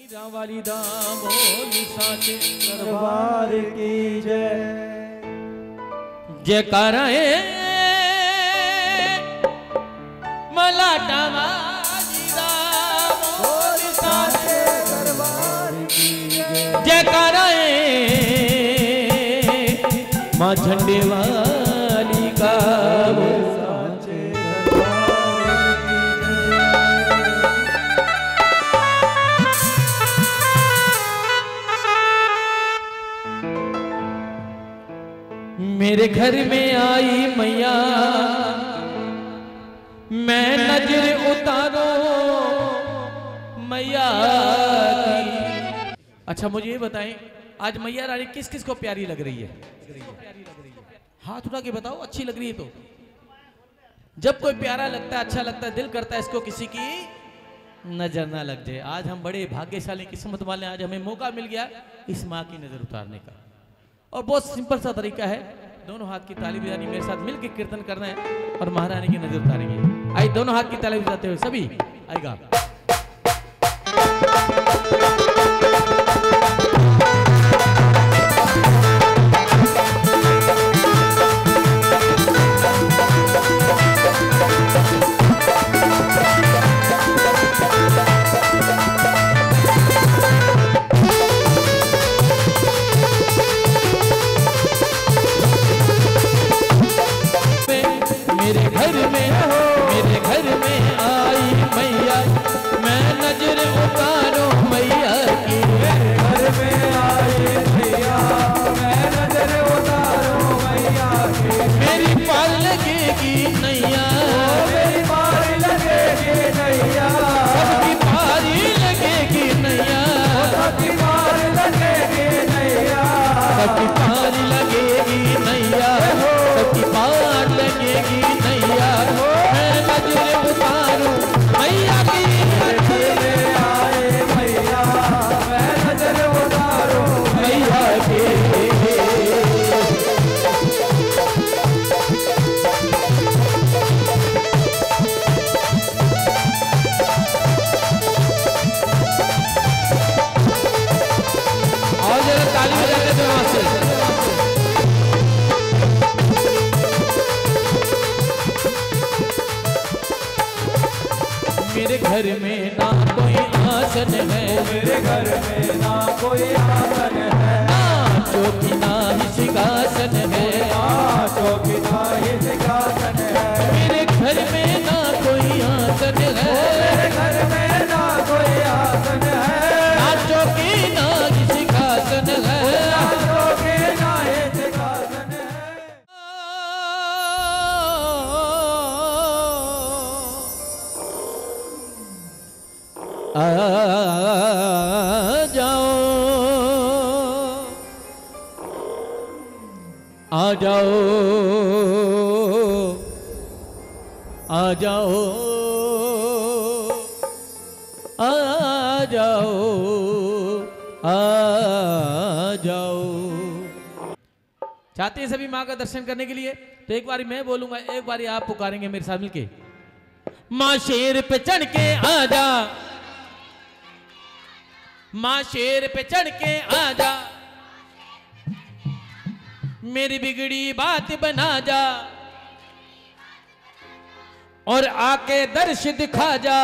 मीरा वाली दामोली साचे दरबार की जय। जयकारा मलाटा वाली दामोली साचे दरबार की जय। जयकारा माँ झंडे वाली का साचे दरबार की जय। मेरे घर में आई मैया मैं नजर उतारो मैया की। अच्छा मुझे ये बताएं आज मैया रानी किस किस को प्यारी लग रही है? हाथ उठा के बताओ अच्छी लग रही है तो। जब कोई प्यारा लगता है अच्छा लगता है दिल करता है इसको किसी की नजर ना लग जाए। आज हम बड़े भाग्यशाली किस्मत वाले, आज हमें मौका मिल गया इस माँ की नजर उतारने का। और बहुत सिंपल सा तरीका है, दोनों हाथ की ताली बजानी, मेरे साथ मिलकर कीर्तन करना है और महारानी की नजर उतारेंगे। आई दोनों हाथ की ताली बजाते हुए सभी आएगा। मेरे घर में आई मैया मैं नजर उतारो मैया की। मेरे घर में आई मैया मैं नजर उतारो मैया की। मेरी पार लगेगी नैया, मेरी पार लगेगी नैया, सबकी पारी लगेगी नैया, सबकी पार लगेगी नैया, सबकी पार लगेगी नैया, सबकी पार लगेगी नैया। मैं नजर उतारो मैया की। मेरे घर में आए मैया मैं नजर उतारो मैया की और जरा ताली बजाते थे वहां से। मेरे घर में ना कोई आसन है, मेरे घर में ना कोई आसन है, ना चौकी ना ही सिंहासन है, चौकी ना ही सिंहासन है। मेरे घर में ना कोई आसन है, मेरे घर में ना कोई आसन है, ना चौकी ना ही सिंहासन है, चौकी ना ही सिंहासन है। आ जाओ आ जाओ आ जाओ आ जाओ आ जाओ। चाहते हैं सभी माँ का दर्शन करने के लिए तो एक बारी मैं बोलूंगा, एक बारी आप पुकारेंगे मेरे साथ मिलके। माँ शेर पे चढ़ के आ जा, माँ शेर पे चढ़ के आ जा, मेरी बिगड़ी बात बना जा, और आके दर्श दिखा जा।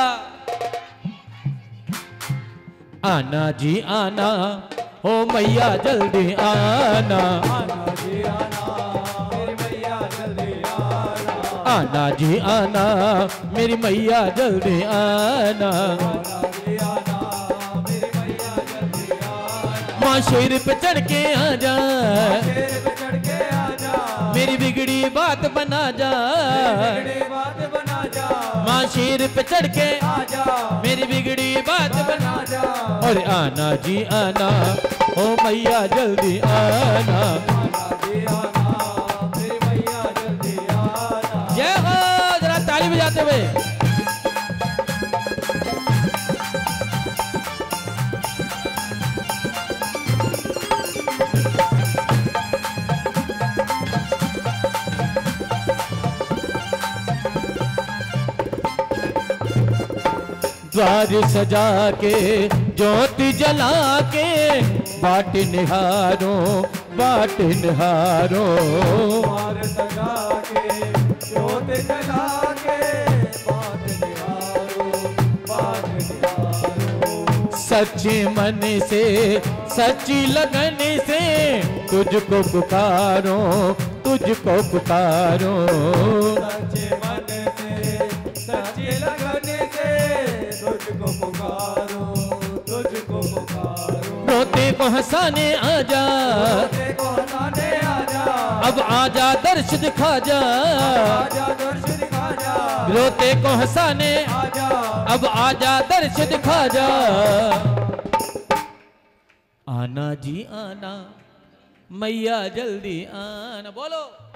आना जी आना ओ मैया जल्दी आना, आना जी आना मेरी मैया जल्दी आना, आना जी आना मेरी मैया जल्दी आना। आना जी आना मेरी मैया जल्दी आना। माँ शेर पे चढ़ के आ जा, शेर पे चढ़ के आ जा, मेरी बिगड़ी बात बना जा, बिगड़ी बात बना जा, माँ शेर पे चढ़ के आ जा, मेरी बिगड़ी बात बना बना जा, और आना जी आना ओ मैया जल्दी आना। आना जी आना मेरी मैया जल्दी आना। जय हो, जरा ताली बजाते हुए। द्वार सजा के ज्योति जला के बाट निहारो, बाट निहारो। द्वार सजा के ज्योति जला के बाट निहारो, बाट निहारो। सच्चे मन से सच्ची लगन से तुझको पुकारो, तुझको पुकारो। सच्चे मन से सच्ची लगन से तुझको पुकारो, तुझको पुकारो। रोते को हंसाने आजा, रोते को हंसाने आजा, अब आजा दर्श दिखा जा। आजा दर्श दिखा जा। रोते को हंसाने आजा, अब आजा दर्श दिखा जा। आना जी आना मैया जल्दी आना। बोलो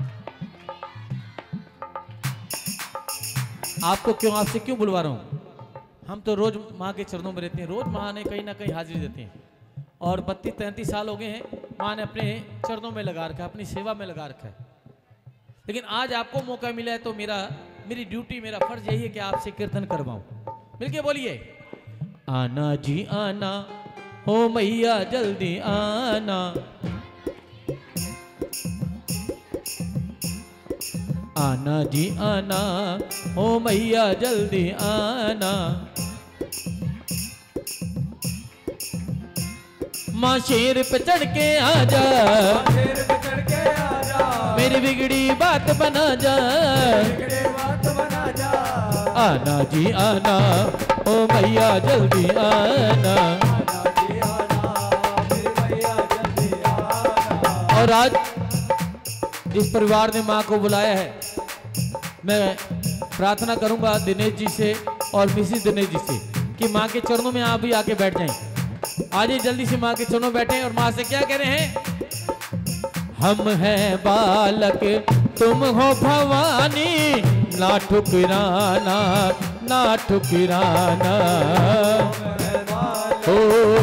आपको क्यों, आपसे क्यों बुलवा रहा हूं? हम तो रोज माँ के चरणों में रहते हैं, रोज माँ ने कहीं ना कहीं हाजिरी देते हैं और 32-33 साल हो गए हैं माँ ने अपने चरणों में लगा रखा है, अपनी सेवा में लगा रखा है। लेकिन आज आपको मौका मिला है तो मेरी ड्यूटी, मेरा फर्ज यही है कि आपसे कीर्तन करवाऊं। मिलके बोलिए, आना जी आना हो मैया जल्दी आना। आना जी आना हो मैया जल्दी आना। माँ शेर पे चढ़ के आजा, शेर पे चढ़ के आजा, मेरी बिगड़ी बात बना जा, बिगड़े बात बना जा। आना जी आना ओ मैया जल्दी आना। आना जी आना, मेरी मैया जल्दी आना। और आज जिस परिवार ने माँ को बुलाया है, मैं प्रार्थना करूंगा दिनेश जी से और मिसिस दिनेश जी से कि माँ के चरणों में आप भी आके बैठ जाएं। आइए जल्दी से माँ के चरणों बैठे और माँ से क्या कह रहे हैं? हम हैं बालक तुम हो भवानी, ना ठुकराना, ना ठुकराना। हो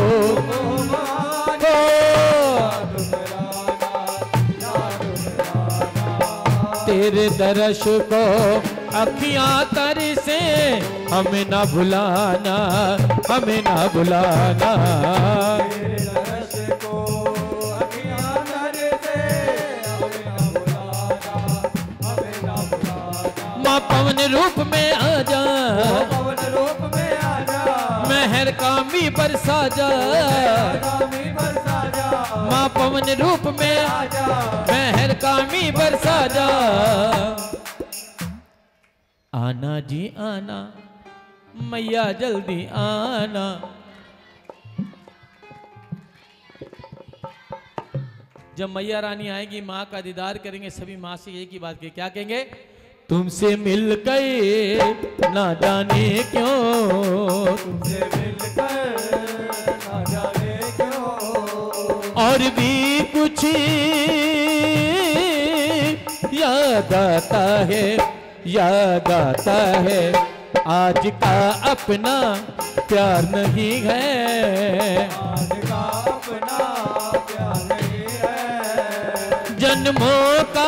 तेरे दर्श को अखियां तर से हमें ना भुलाना, हमें ना भुलाना। तेरे दर्श को अखियां तर से हमें ना भुलाना, हमें ना भुलाना। माँ पवन रूप में आजा, पवन रूप में आजा, मेहर कामी बरसा जा। कामी बरसा जा। माँ पवन रूप में आजा, मेहर कामी बरसा जा। आना जी आना मैया जल्दी आना। जब मैया रानी आएगी, माँ का दीदार करेंगे, सभी माँ से एक ही बात कहेंगे, क्या कहेंगे? तुमसे मिल गए ना जाने क्यों, तुमसे मिलकर ना जाने क्यों, और भी कुछ याद आता है, याद आता है। आज का अपना प्यार नहीं है, आज का अपना प्यार नहीं है। जन्मों का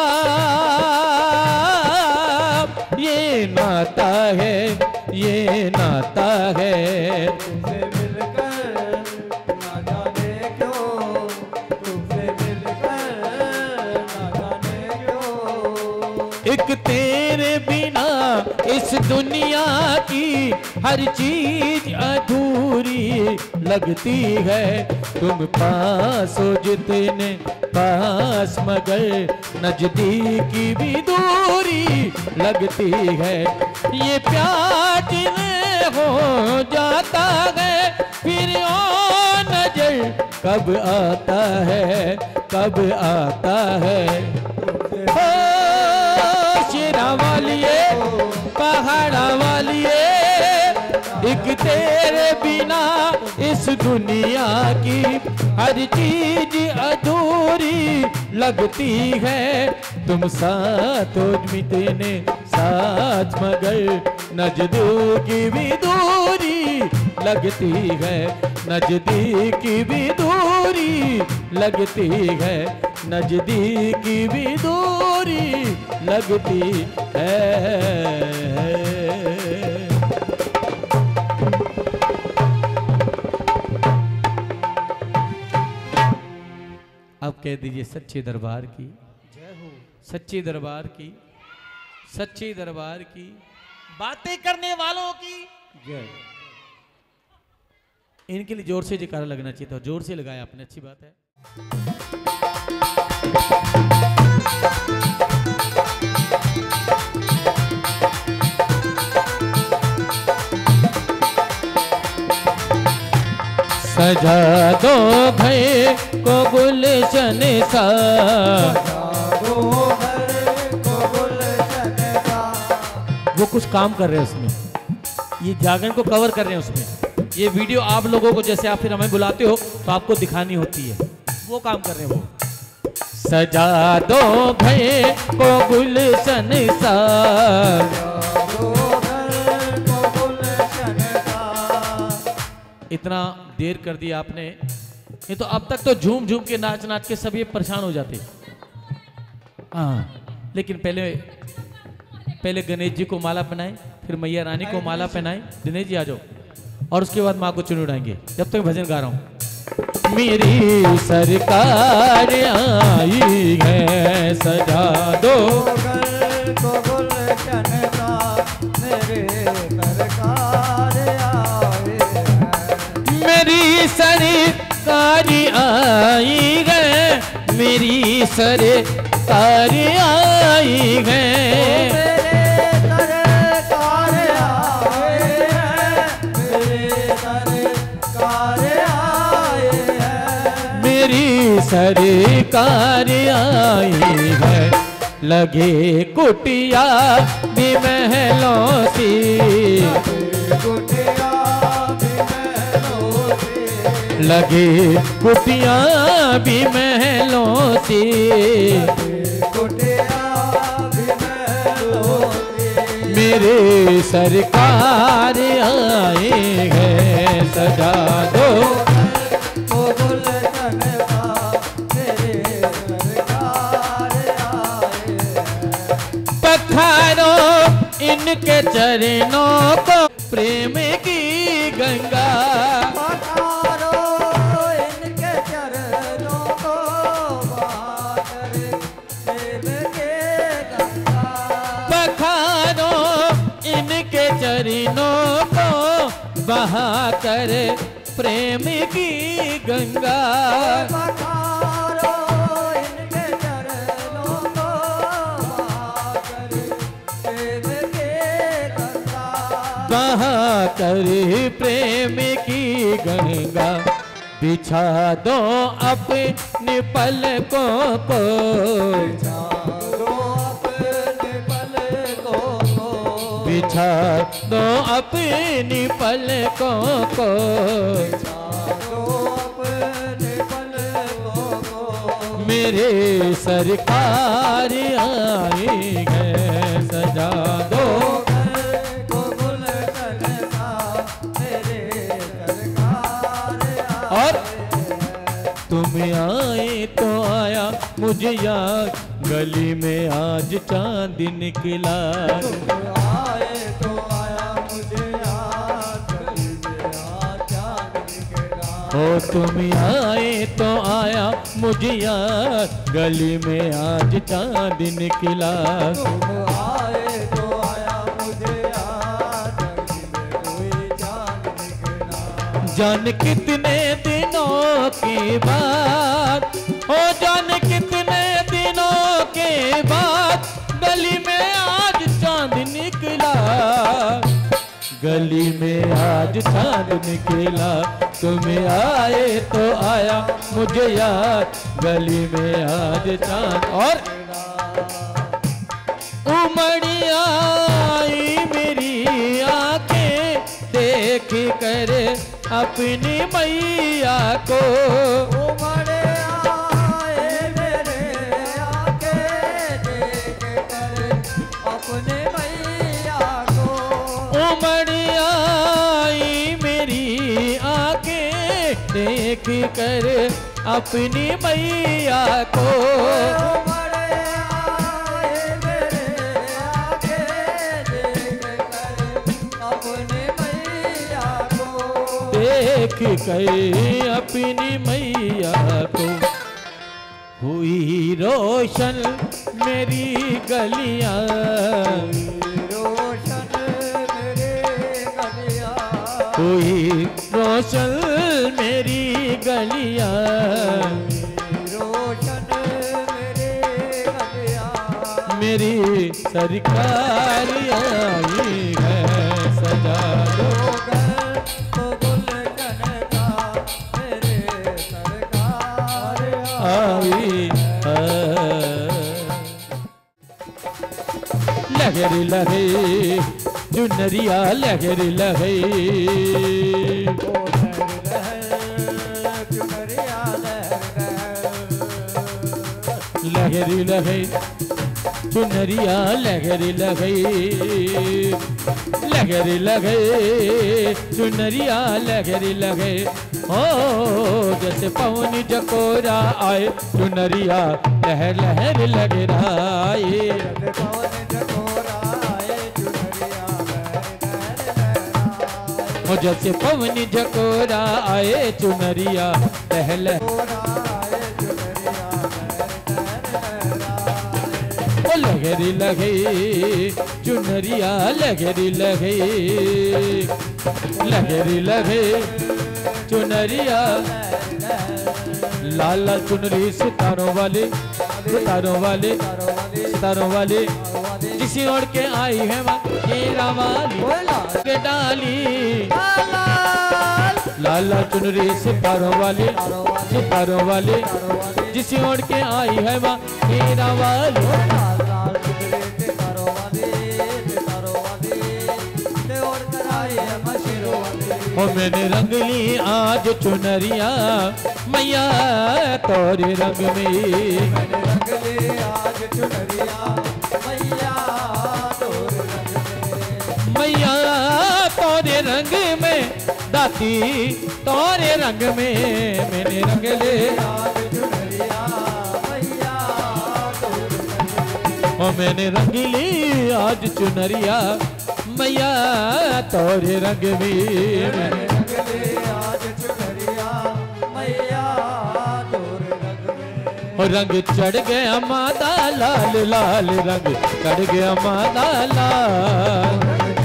ये नाता है, ये नाता है। तुमसे मिलकर ना जाने क्यों, तुमसे मिलकर ना जाने क्यों। एक तेरे बिना इस दुनिया की हर चीज अधूरी लगती है। तुम पास हो जितने पास, मगर नजदीकी भी दूरी लगती है। ये प्यार जिन्हें हो जाता है, फिर ओ नजर कब आता है, कब आता है। ओ शेरा वालिए, पहाड़ा वालिए, एक तेरे बिना इस दुनिया की हर चीज अधूरी लगती है। तुम साथ हो मिटने साथ, मगर नजदीकी भी दूरी लगती है, नजदीकी भी दूरी लगती है, नजदीकी भी दूरी लगती है। अब कह दीजिए सच्चे दरबार की जय हो। सच्चे दरबार की सच्चे दरबार की बातें करने वालों की जय। इनके लिए जोर से जयकारा लगना चाहिए था, जोर से लगाया आपने, अच्छी बात है। सजा दो घर को गुलशन सा, वो कुछ काम कर रहे हैं उसमें, ये जागरण को कवर कर रहे हैं उसमें। ये वीडियो आप लोगों को, जैसे आप फिर हमें बुलाते हो तो आपको दिखानी होती है, वो काम कर रहे हैं वो। सजा दो घर को गुलशन सा, इतना देर कर दिया आपने, ये तो अब तक तो झूम झूम के नाच नाच के सब ये परेशान हो जाते। हाँ, लेकिन पहले गणेश जी को माला पहनाए, फिर मैया रानी को माला पहनाए। दिनेश जी आ जाओ, और उसके बाद माँ को चुन उड़ाएंगे। जब तक भजन गा रहा हूँ। मेरी सरकार आई है, सजा दो मेरी सरकार आई है, मेरी सरकार आई है। मेरी सरकार आई है, लगे कुटिया भी महलों सी, लगे कुटिया भी महलों सी, मेरे सरकार आए हैं, सजा दो पखारो इनके चरणों को, प्रेम की गंगा चरणों को बहा कर, प्रेम की गंगा इनके चरणों को बहा कर, प्रेम की गंगा बिछा दो अपने पलकों को, बिछा दो अपनी पलकों को, मेरे सरकार आई है, सजा दो और तुम आए तो आया मुझे याद, गली में आज चांद निकला। ओ तुम आए तो आया मुझे याद, गली में आज चांद निकला। तुम आए तो आया मुझे याद, गली में कोई चांद निकला। जान कितने दिनों के बाद, ओ जान कितने दिनों के बाद, गली में आज चांद निकला, गली में आज चांद निकला। तुम आए तो आया मुझे याद, गली में आज चांद और उमड़ी आई मेरी आंखें, देख कर अपनी मैया को। उमड़े आए मेरे आंखें, देख कर अपने मैया को। उमड़ी आई मेरी आंखें, देख कर अपनी मैया को। उमड़े आए मेरे आंखें, देख कर अपने मैया को। देख कर अपनी मैया को। हुई रोशन मेरी गलियां, रोशन मेरे गलियां, हुई रोशन मेरी गलियां, रोशन मेरे गलियां, मेरी सरकार आई है सजा दो। तो गुलशन का मेरे सरकार आई है। लहर लहे चुनरिया लहर लहे, लहर लहे चुनरिया लहर लहे, लहर लहे चुनरिया लहर लहे। हो जैसे पवन जकोरा आए चुनरिया लहर लहर लहराए, हो जैसे पवन जकोरा आए चुनरिया लहर लहर लगे चुनरिया लहर लगे, लहर लगे चुनरिया लाल लाल चुनरी सितारों वाले, सितारों वाले, सितारों वाले, जिसे ओढ़ के आई है हीरा वाली के डाली, लाल लाल चुनरी सितारों वाले, सितारों वाले, जिसे ओढ़ के आई है हीरा वाली। ओ मैंने रंग ली आज चुनरिया मैया तोरे रंग में, मैंने रंग ली आज चुनरिया मैया तोरे रंग में, मैया तोरे रंग में दाती तोरे रंग में, मैंने रंग ले आज चुनरिया मैया तोरे रंग में, ओ मैंने रंग ली आज चुनरिया मैया तोरे रंग में, मैंने रंग ली आज चुनरिया मैया तोरे रंग में। और रंग चढ़ गया माता लाल लाल रंग चढ़ गया माता लाल,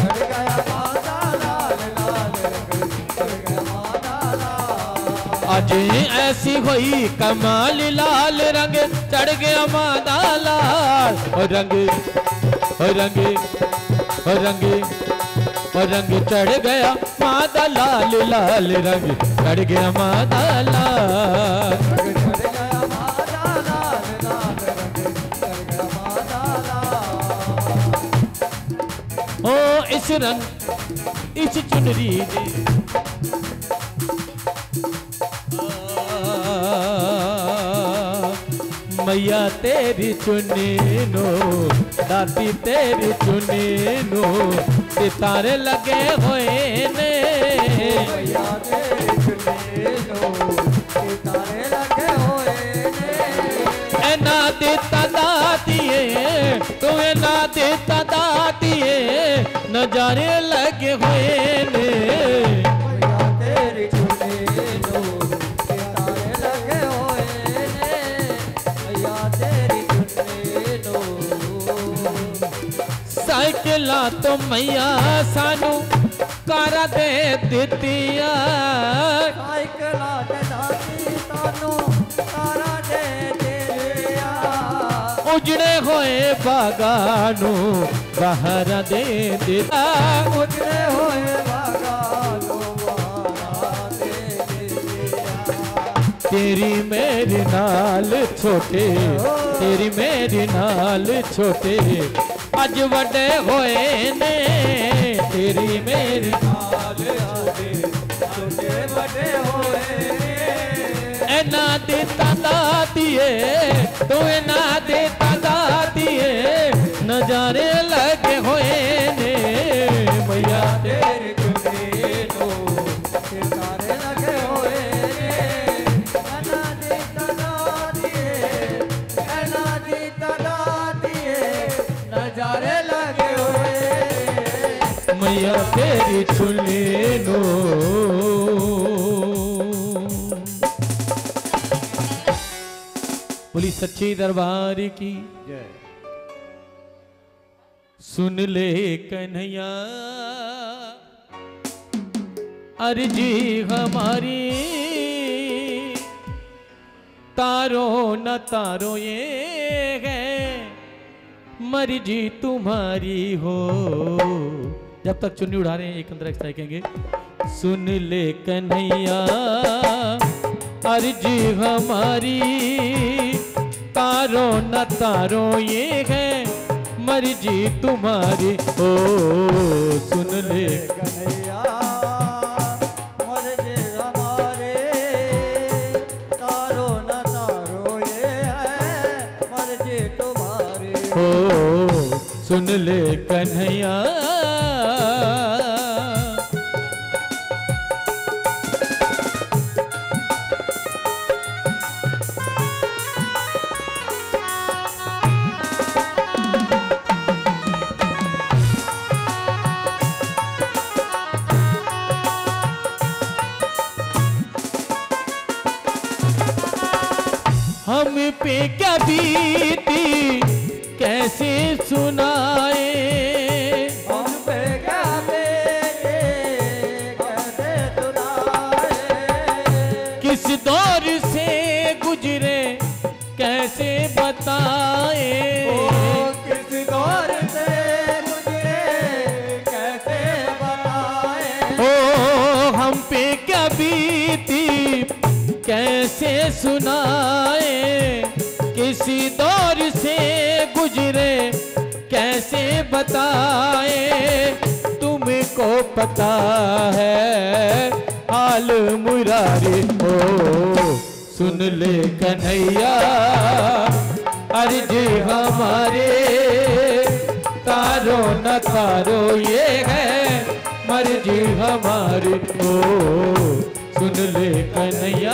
आज ऐसी हुई कमाल लाल रंग चढ़ गया माता लाल, और रंग और रंग और रंग और रंग चढ़ गया माता लाल लाल रंग चढ़ गया माता लाल, ओ इस रंग इस चुनरी दे मैया तेरी चुनी नो दाती तेरी चुनी नो सितारे लगे हुए ने, मैया तेरी चुनी नो सितारे लगे हुए ने, ना देता दातिए तुम्हें ना देता दातिए नजारे लगे हुए ने, मैया तेरी चुनी नो सितारे लगे हुए ने, मैया तेरी चुनी नो। साइकिला तो मैया सानू कारा दे दितिया, साइकिला ते दाती तानू कारा दे दितिया, उजड़े हुए बागानू बाहर दे दिता, उजड़े हुए बागानू बाहर दे दितिया, तेरी मेरी नाल छोटे तेरी मेरी नाल छोटे अज वड्डे होए ने, तेरी मेरी नाल छोटे बड़े होए ना देता दातिए तू ना देता दातिए नजारे लगे हुए ने, मैया तेरे चुने नो सितारे लगे हुए ने, ना देता दिए ना देता दिए नजारे लगे हुए, मैया तेरी चुनी नो। बोली सच्चे दरबार की जय। सुन ले कन्हैया अर्जी हमारी, तारो न तारो ये है मर्जी तुम्हारी हो। जब तक चुन्नी उड़ा रहे हैं एक अंदर एक्स्ट्रा कहेंगे। सुन ले कन्हैया अर्जी हमारी, तारो न तारो ये है मर्जी तुम्हारी हो। सुन ले कन्हैया मर्जी हमारे, तारो न तारो ये है मर्जी तुम्हारी हो। सुन ले कन्हैया हम पे क्या बीती कैसे सुनाए, हम पे क्या बीती कैसे सुनाए, किस दौर से गुजरे कैसे बताए। किस दौर से गुजरे कैसे बताए। ओ हम पे क्या बीती कैसे सुनाए, किसी दौर से गुजरे कैसे बताए। तुमको पता है हाल मुरारी हो। सुन ले कन्हैया अर्ज हमारे, तारो न तारो ये है मर्जी हमारी हो। सुन ले कन्हैया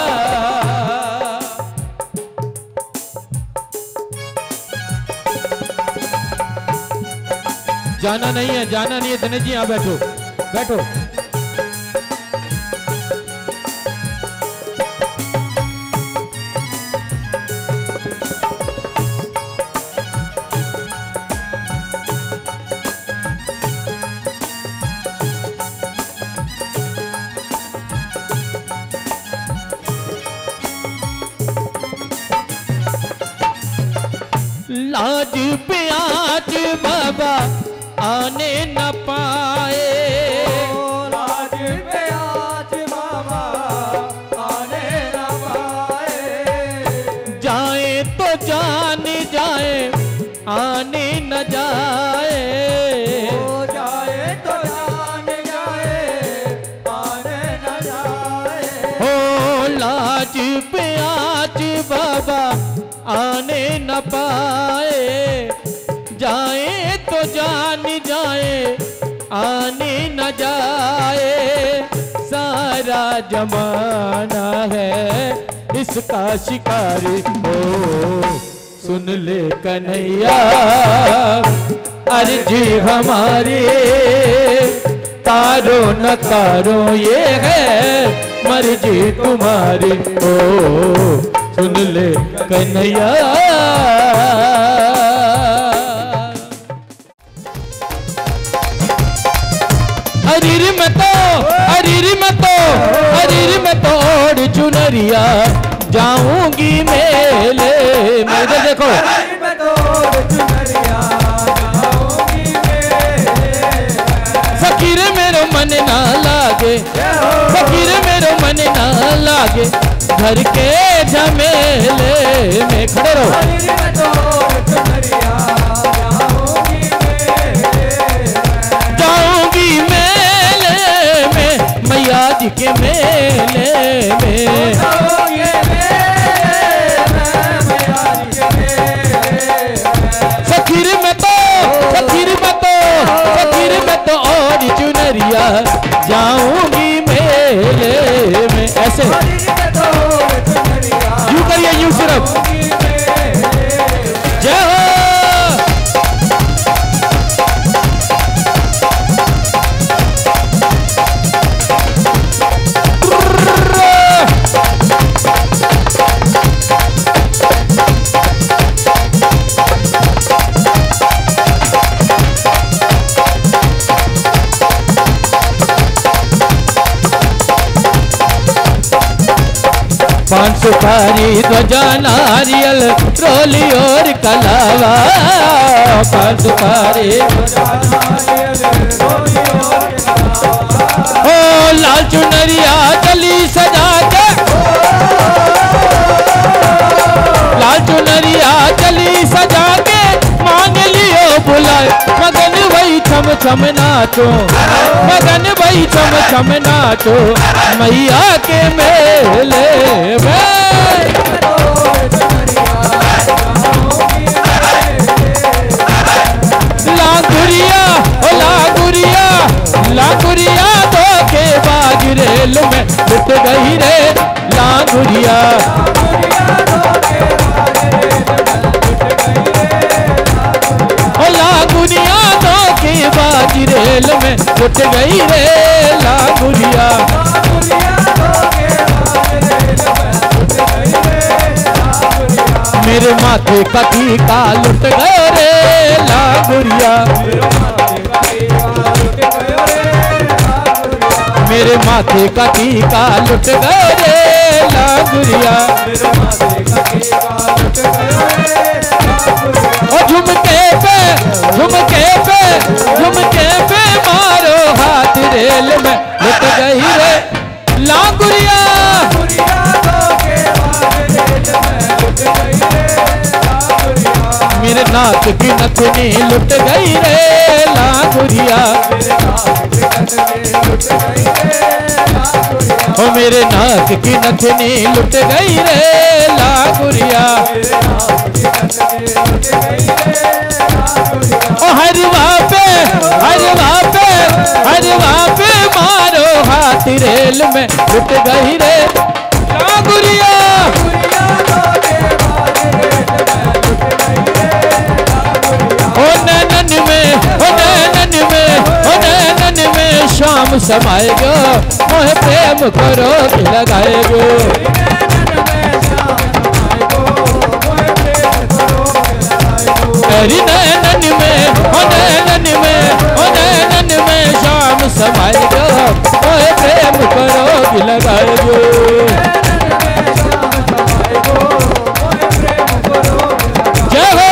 जाना नहीं है, जाना नहीं है। दिनेश जी यहाँ बैठो बैठो। लाज पे आज बाबा आने न पाए, लाज पे आज बाबा आने न पाए। जाए तो जान जाए आने न जाए। जाए तो जान जाए आने न जाए। हो लाज पे आज बाबा आने न पाए। जाए तो जान जाए आने न जाए। सारा जमाना है इसका शिकारी हो। सुन ले कन्हैया अर्जी हमारी, तारो न तारो ये है मर्जी तुम्हारी हो। सुन ले कन्हैया अरीर में तो ओढ़ चुनरिया जाऊंगी मेले में। देखो फकीर मेरो मन ना लागे, फकीर मेरो मन ना लागे घर के झमेले में। खड़े रहो। जाऊंगी मेले में, मैया जी के मेले में। फकीर में तो और चुनरिया जाऊंगी मेले में। ऐसे यूं करिए, यूं सिर्फ जय हो। पान सुपारी ध्वजा नारियल रोली और कलावा, पान सुपारी ओ लाल चुनरिया चली सजा के, लाल चुनरिया चली सजा के मान लियो बुलाए, मगन वही छम छम नाचो, मगन वही छम छम नाचो मैया के मेले में। लांगुरिया ओ लांगुरिया, लांगुरिया धोखे बाज रेल में लुट गई रे लांगुरिया, लांगुरिया धोखे बाज रेल में लुट गई रे लांगुरिया। मेरे माथे का टीका लुट गए रे लांगुरिया, मेरे माथे का टीका लुट गए रे लांगुरिया। और झुमके पे झुमके पे झुमके पे मारो हाथ रेल में लुट गई रे लांगुरिया। मेरे नाक की नथनी लुट गई रे लांगुरिया, ओ मेरे नाक की नथनी लुट गई रे लांगुरिया। ओ हरवा पे हरवा पे हरवा पे मारो हाथ रेल में लुट गई रे लांगुरिया। ओ नैनन में ओ नैनन में ओ नैनन में शाम समाएगो, मोह प्रेम करो लगाएगो। तेरी नैनन में ओ नैनन में ओ नैनन में शाम समाएगो, मोह प्रेम करो लगाएगो। जय हो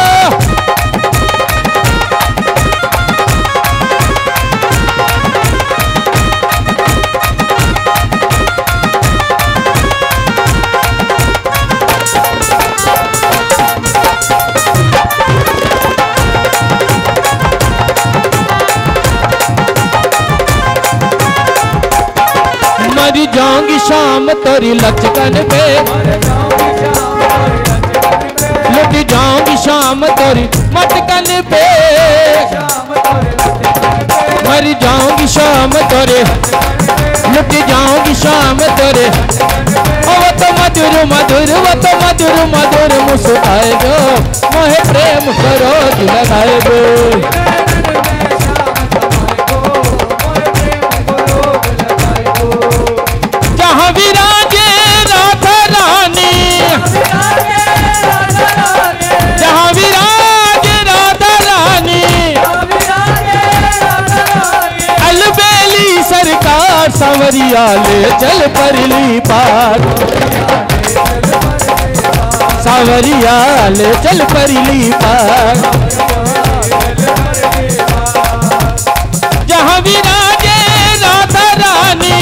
मर जाऊंगी शाम तेरी लचकन पे, लुट जाऊंगी शाम तेरी मटकन पे, मर जाऊंगी शाम तेरे लुट जाऊंगी शाम तेरे। वो तो मधुर मधुर वो तो मधुर मधुर मुस्काएगो, मोहे प्रेम करो लगाएगो। जहाँ विराजे राधा रानी, जहाँ विराजे राधा रानी, अलबेली सरकार सांवरिया ले चल परली पार, सांवरिया ले चल परली पार। जहाँ विराजे राधा रानी,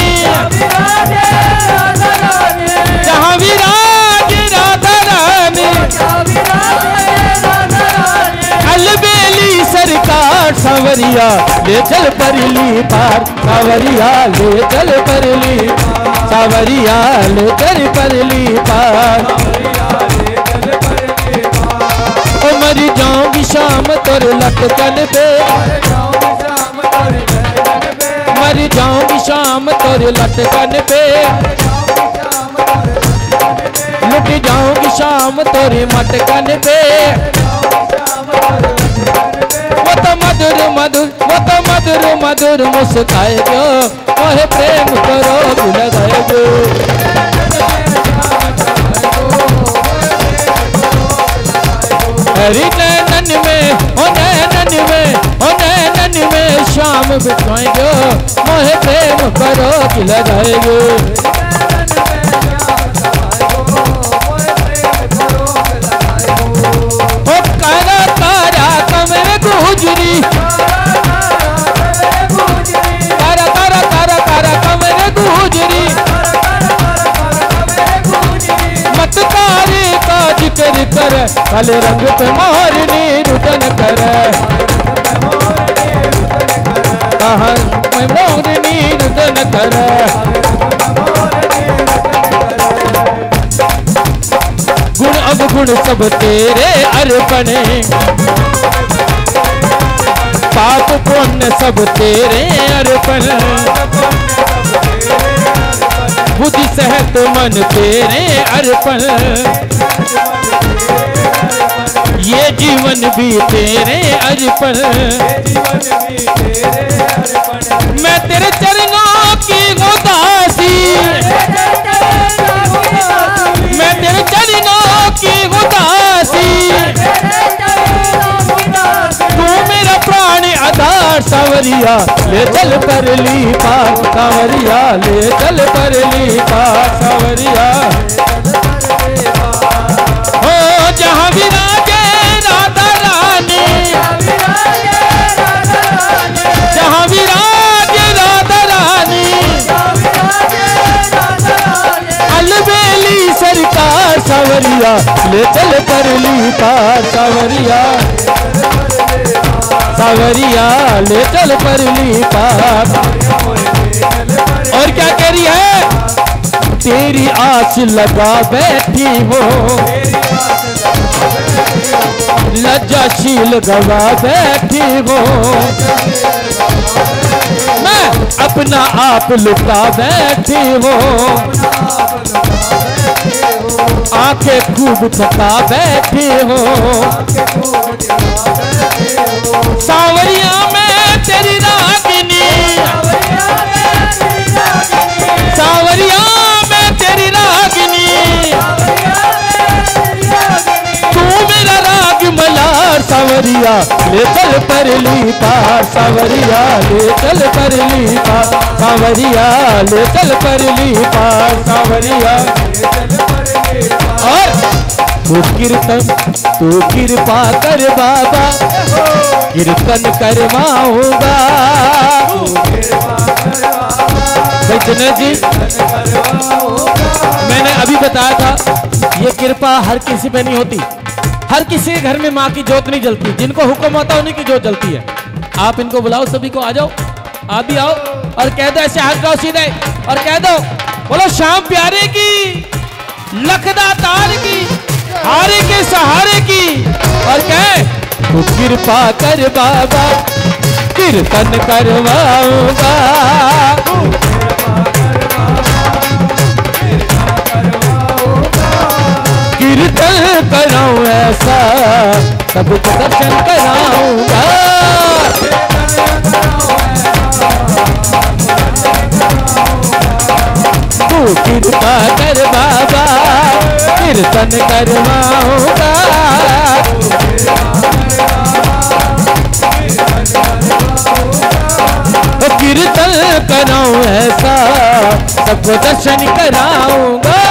जहाँ विराज राधा रानी, अलबेली सरकार सांवरिया ले चल परली पार, सांवरिया ले चल परली, सांवरिया ले चल परली पार। ओ मर जाऊंगी शाम तोरे लटकन पे, मर जाऊंगी शाम तोरे लटकन पे, लुट जाऊंगी शाम तोरे मटकन पे। वो तो मधुर मधुर वो तो मधुर मधुर मुस्काएगो, मोहे प्रेम करो लगाएगो। हरी नैनन में ओ नैनन में ओ नैनन में शाम बिताएगो, मोहे प्रेम करो लगाएगो। काले रंग पे मोरनी रुदन करे, कहाँ में मोरनी रुदन करे। गुण अवगुण सब तेरे अर्पण, पाप पुण्य सब तेरे अर्पण, बुद्धि सहत मन तेरे अर्पण, ये जीवन भी तेरे अर्पण। मैं तेरे चरणों की उदासी, मैं तेरे चरणों की उदासी, तू मेरा प्राण आधार। सावरिया ले चल पर ली पार, सावरिया ले चल पर ली पार, सावरिया हो जहाँ विराजे राधा रानी, जहाँ विराजे राधा रानी, अलबेली सरकार। सावरिया ले चल पर ली पार, सावरिया सावरिया ले चल पर ली पार। और क्या कह रही है? तेरी आस लगा बैठी हो, लज्जाशील गवा बैठी हो, मैं अपना आप लुटा बैठी हो, आंखें खूब थका बैठी हो। सावरिया मैं तेरी रागिनी, सावरिया मैं तेरी रागिनी, तू मेरा राग मलार। सावरिया ले चल पर ली पार, सावरिया ले चल पर ली पार, सावरिया ले चल पर ली पार, सावरिया। और तू कीर्तन तू कृपा कर बाबा, कीर्तन करवाऊंगा वैद्यनाथ जी। मैंने अभी बताया था ये कृपा हर किसी पे नहीं होती, हर किसी के घर में माँ की जोत नहीं जलती, जिनको हुक्म होता है उन्हीं की जोत जलती है। आप इनको बुलाओ, सभी को आ जाओ, आप भी आओ और कह दो ऐसे हाथ गाओ सीधे और कह दो बोलो श्याम प्यारे की, लखदा तार की, हारे के सहारे की। और कह तू कृपा कर बाबा, कीर्तन करवाऊंगा, कीर्तन कराऊं ऐसा, सबको दर्शन कराऊंगा। तू कृपा कर बाबा, कीर्तन करवाऊंगा, कीर्तन कराऊं ऐसा, सबको दर्शन कराऊंगा।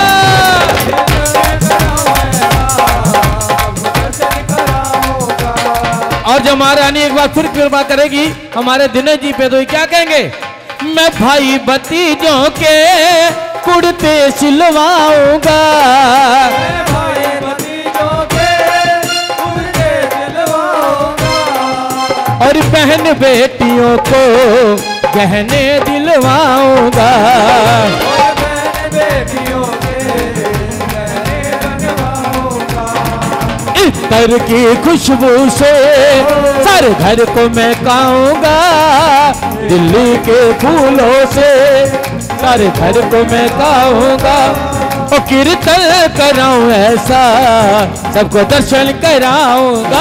और जब महारानी एक बार फिर कृपा करेगी हमारे दिनेश जी पे, तो क्या कहेंगे? मैं भाई भतीजों के कुर्ते सिलवाऊंगा, मैं भाई भतीजों के कुर्ते सिलवाऊंगा, और बहन बेटियों को गहने दिलवाऊंगा, और बहन बेटियों के गहने बनवाऊंगा। इत्तर की खुशबू से सर घर को महकाऊंगा, दिल्ली के फूलों से सर घर को महकाऊंगा। और कीर्तन कराऊं ऐसा, सबको दर्शन कराऊंगा,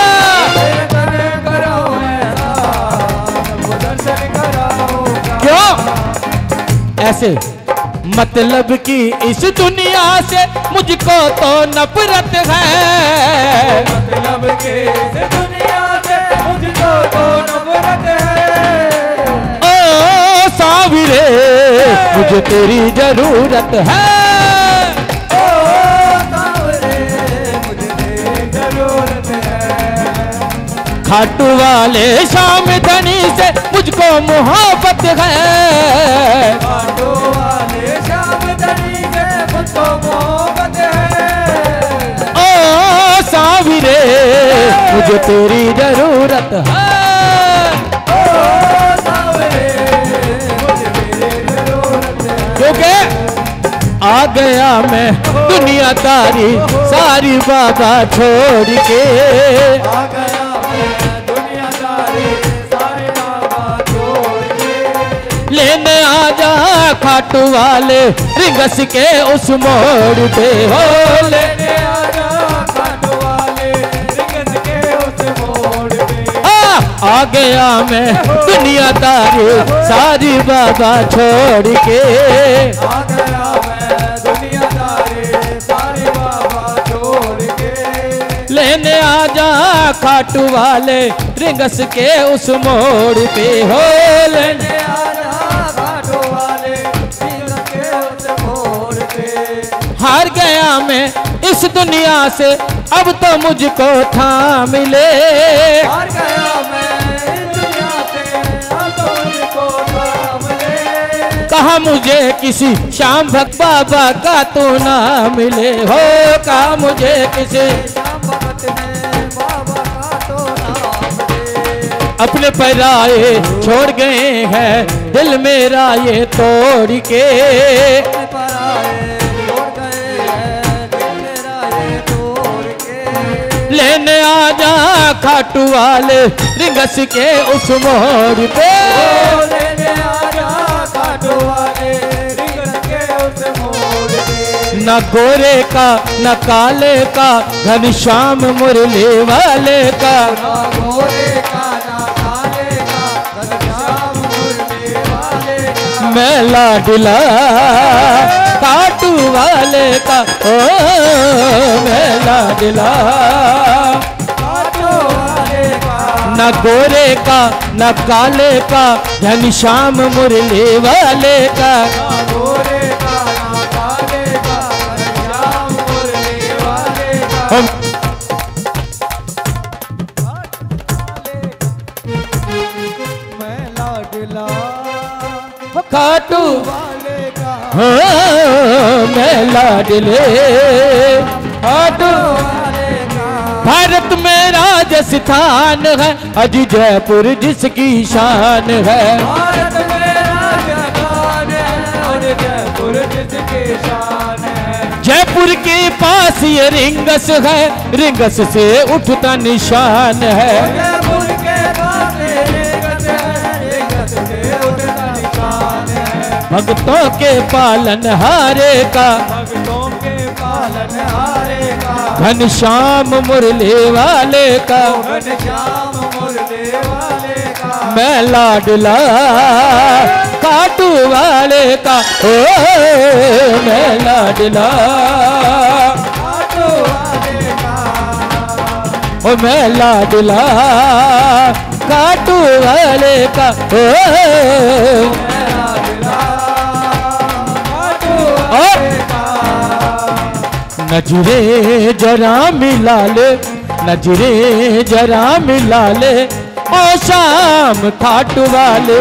क्यों ऐसे? मतलब कि इस दुनिया से मुझको तो नफरत है, मतलब कि इस दुनिया से मुझको तो नफरत है। ओ सावरे मुझे तेरी जरूरत है, ओ सावरे मुझे तेरी जरूरत है। खाटू वाले श्याम धनी से मुझको मोहब्बत है, खाटू वाले श्याम धनी से मुझको मोहब्बत है। ओ तेरी जरूरत है। क्योंकि आ गया मैं दुनियादारी सारी बाबा छोड़ के, आ गया मैं दुनियादारी सारी बाबा छोड़ के, लेने आजा खाटू वाले रिंगस के उस मोड़ पे हो, लेने आजा खाटू वाले रिंगस के उस मोड़ पे। आ गया मैं दुनियादारी सारी बाबा छोड़ के, आ गया मैं दुनियादारी सारी बाबा छोड़ के, लेने आजा खाटू वाले रिंगस के उस मोड़ पे हो, लेने आजा खाटू वाले रिंगस के उस मोड़ पे। हार गया मैं इस दुनिया से अब तो मुझको थाम ले, हार गया मैं इस दुनिया से अब तो मुझको थाम ले, कहा मुझे किसी श्याम भक्त बाबा का तो ना मिले हो, कहा मुझे किसी श्याम भगत ने बाबा का तो नाम ले, अपने पराए छोड़ गए हैं दिल मेरा ये तोड़ के, अपने पराए छोड़ गए हैं दिल मेरा ये तोड़ के, लेने आजा खाटू वाले रिंगस के उस मोड़ पे, लेने आजा खाटू वाले रिंगस के उस मोड़ पे। न गोरे का न काले का घनश्याम मुरली वाले का, ना गोरे का ना काले का घनश्याम मुरली वाले का, मैं लाडला खाटू वाले का, ओ मैं लाडला खाटू वाले का, न गोरे का न काले का घनश्याम मुरली वाले का, ना गोरे का ना काले का घनश्याम मुरली वाले का, हम मैं लाडला खाटू वाले का, हाँ, मैं लाडले खाटू। वाले का, भारत में राजस्थान है अज जयपुर जिसकी शान है, भारत में राजस्थान है और जयपुर जिसकी शान है, जयपुर के पास ये रिंगस है, रिंगस से उठता निशान है, जयपुर के पास रिंगस है, रिंगस से उठता निशान है, भक्तों के पालन हारे का भक्तों के पालन हारे का, घनश्याम मुरली वाले का, घनश्याम मुरली वाले का, मैं लाडला खाटू वाले का, ओ मैं लाडला खाटू वाले का, ओ मैं लाडला खाटू वाले का, ओ मेरा दिला खाटू और वाले का, नजरे जरा मिला ले, नजरे जरा मिला ले, ओ शाम खाटू वाले,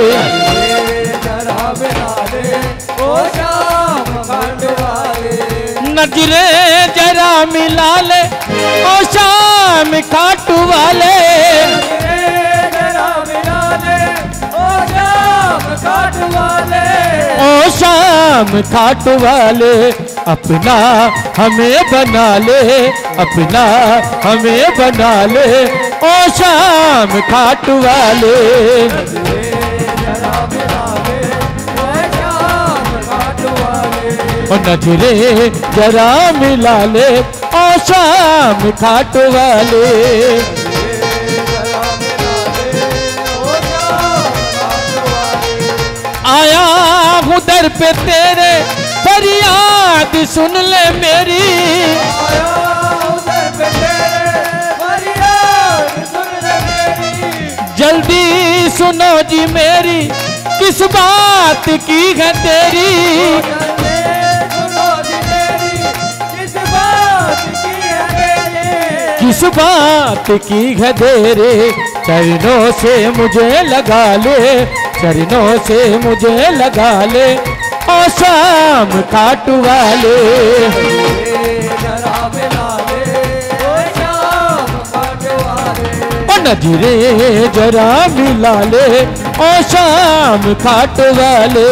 जरा मिला दे ओ श्याम खाटू वाले, नजरे जरा मिला ले, ओ शाम खाटू वाले, जरा मिला दे ओ श्याम खाटू वाले, ओ शाम खाटू वाले, अपना हमें बना ले, अपना हमें बना ले, ओ शाम खाटू वाले, जरा मिला दे ओ श्याम खाटू वाले, ओ नजरे जरा मिला ले, ओ शाम खाटू वाले, जरा मिला दे ओ श्याम खाटू वाले, आया हूँ दर पे तेरे फरियाद सुन ले मेरी, आया उधर पे तेरे फरियाद सुन ले मेरी, जल्दी सुनो जी मेरी किस बात की है तेरी, जल्दी सुनो जी मेरी किस बात की है तेरी, किस बात की है देरे, चरणों से मुझे लगा ले, चरणों से मुझे लगा ले, ओ शाम खाटू वाले, जरा मिला दे ओ श्याम खाटू वाले, नजरे जरा मिला ले ओ शाम खाट वाले,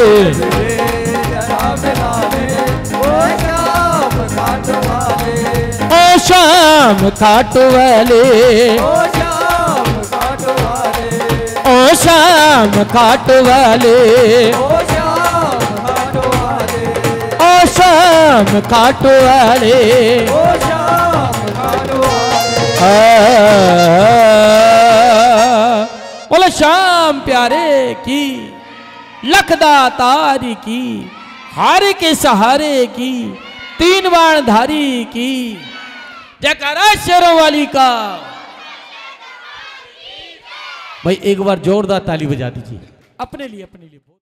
जरा मिला ले ओ शाम खाट वाले, ओ शाम खाट वाले, ओ शाम खाट वाले, ओ शाम खाट वाले, ओ शाम खाट वाले, ओ शाम खाट वाले, ओ शाम खाट वाले। बोलो शाम प्यारे की, लखदा तारी की, हारे के सहारे की, तीन बाण धारी की, जयकारा शेरों वाली का। भाई एक बार जोरदार ताली बजा दीजिए अपने लिए, अपने लिए।